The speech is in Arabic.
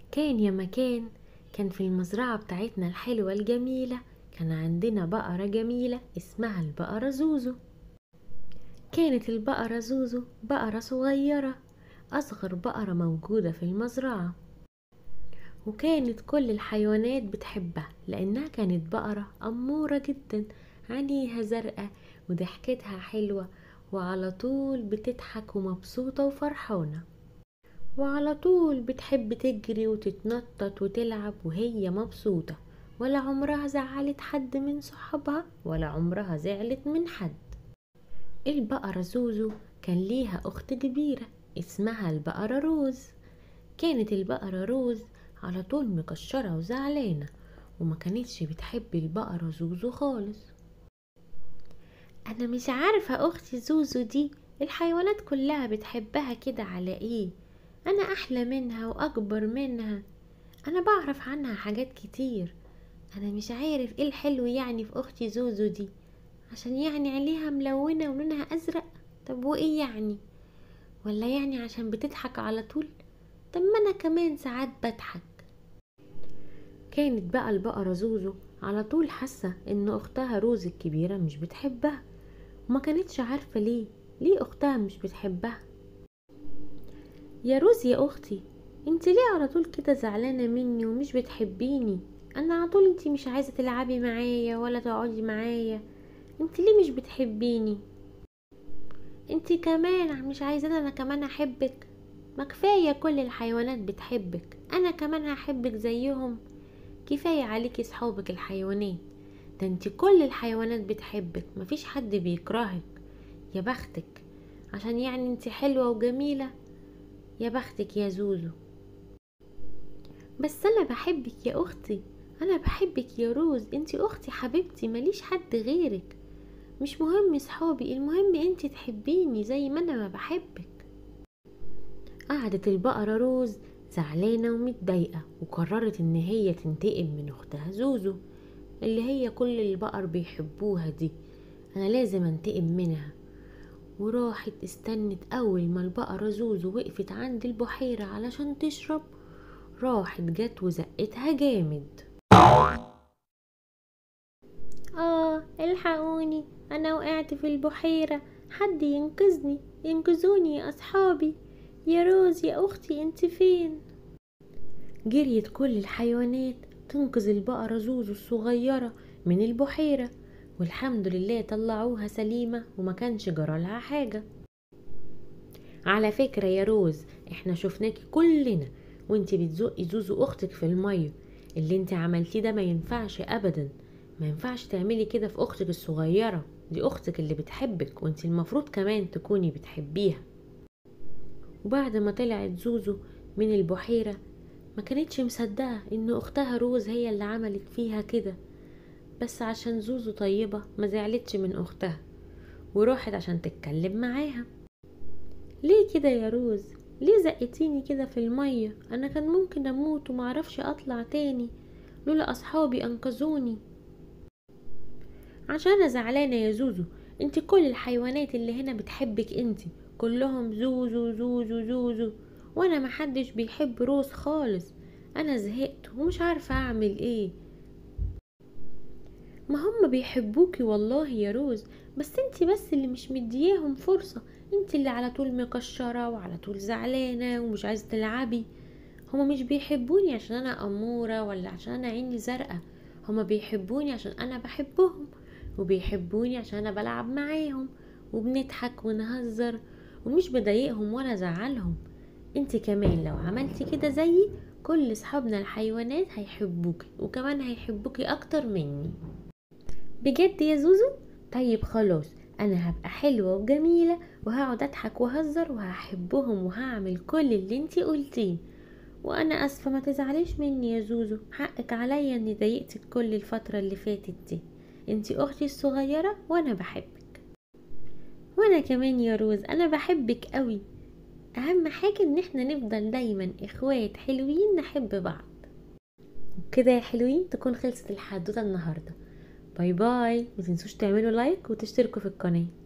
كان يا مكان، كان في المزرعة بتاعتنا الحلوة الجميلة كان عندنا بقرة جميلة اسمها البقرة زوزو. كانت البقرة زوزو بقرة صغيرة، أصغر بقرة موجودة في المزرعة، وكانت كل الحيوانات بتحبها لأنها كانت بقرة أمورة جدا، عينيها زرقاء وضحكتها حلوة وعلى طول بتضحك ومبسوطة وفرحانة، وعلى طول بتحب تجري وتتنطط وتلعب وهي مبسوطة، ولا عمرها زعلت حد من صحابها ولا عمرها زعلت من حد. البقرة زوزو كان ليها أخت كبيرة اسمها البقرة روز. كانت البقرة روز على طول مكشرة وزعلانة، وما كانتش بتحب البقرة زوزو خالص. أنا مش عارفة أختي زوزو دي الحيوانات كلها بتحبها كده على إيه؟ أنا أحلى منها وأكبر منها، أنا بعرف عنها حاجات كتير، أنا مش عارف إيه الحلو يعني في أختي زوزو دي، عشان يعني عينيها ملونة ولونها أزرق؟ طب وإيه يعني؟ ولا يعني عشان بتضحك على طول؟ طب ما أنا كمان ساعات بضحك. كانت بقى البقرة زوزو على طول حاسة إن أختها روز الكبيرة مش بتحبها، وما كانتش عارفة ليه أختها مش بتحبها. يا روز يا أختي، انت ليه على طول كده زعلانة مني ومش بتحبيني؟ أنا على طول انت مش عايزة تلعبي معايا ولا تقعدي معايا، انت ليه مش بتحبيني؟ انت كمان مش عايزة أنا كمان أحبك؟ ما كفاية كل الحيوانات بتحبك، أنا كمان هحبك زيهم؟ كفاية عليكي صحابك الحيوانات، ده انت كل الحيوانات بتحبك، مفيش حد بيكرهك. يا بختك، عشان يعني انت حلوة وجميلة. يا بختك يا زوزو. بس انا بحبك يا اختي، انا بحبك يا روز، انت اختي حبيبتي ماليش حد غيرك، مش مهم صحابي، المهم انت تحبيني زي ما انا ما بحبك. قعدت البقرة روز زعلانة ومتضايقة، وقررت ان هي تنتقم من اختها زوزو اللي هي كل البقر بيحبوها دي، انا لازم انتقم منها. وراحت استنت اول ما البقرة زوزو وقفت عند البحيرة علشان تشرب، راحت جت وزقتها جامد. الحقوني، انا وقعت في البحيرة، حد ينقذني، ينقذوني يا اصحابي، يا روز يا اختي انت فين؟ جريت كل الحيوانات تنقذ البقرة زوزو الصغيرة من البحيرة، والحمد لله طلعوها سليمة وما كانش جرالها حاجة. على فكرة يا روز، احنا شفناكي كلنا وانتي بتزقي زوزو اختك في المية، اللي انتي عملتيه ده ما ينفعش ابدا، ما ينفعش تعملي كده في اختك الصغيرة، دي اختك اللي بتحبك وانتي المفروض كمان تكوني بتحبيها. وبعد ما طلعت زوزو من البحيرة ما كانتش مصدقة ان اختها روز هي اللي عملت فيها كده، بس عشان زوزو طيبة ما زعلتش من اختها وراحت عشان تتكلم معاها. ليه كده يا روز؟ ليه زقتيني كده في المية؟ انا كان ممكن اموت ومعرفش اطلع تاني لولا اصحابي انقذوني. عشان انا زعلانة يا زوزو، انت كل الحيوانات اللي هنا بتحبك، انت كلهم زوزو زوزو زوزو، وانا محدش بيحب روز خالص، انا زهقت ومش عارفة اعمل ايه. ما هم بيحبوكي والله يا روز، بس انتي بس اللي مش مدياهم فرصة، انتي اللي على طول مكشرة وعلى طول زعلانة ومش عايزة تلعبي. هما مش بيحبوني عشان انا امورة ولا عشان انا عيني زرقاء، هما بيحبوني عشان انا بحبهم، وبيحبوني عشان انا بلعب معاهم وبنضحك ونهزر ومش بضايقهم ولا زعلهم. انتي كمان لو عملتي كده زيي كل صحابنا الحيوانات هيحبوكي وكمان هيحبوكي اكتر مني. بجد يا زوزو؟ طيب خلاص، انا هبقى حلوة وجميلة وهقعد اضحك وهزر وهحبهم وهعمل كل اللي انتي قلتيه. وانا اسفة ما تزعليش مني يا زوزو، حقك عليا اني ضايقتك كل الفترة اللي فاتت دي، انتي اختي الصغيرة وانا بحبك. وانا كمان يا روز انا بحبك قوي، اهم حاجة ان احنا نفضل دايما اخوات حلوين نحب بعض. وكده يا حلوين تكون خلصت الحدوتة النهاردة. باي باي، متنسوش تعملوا لايك وتشتركوا في القناة.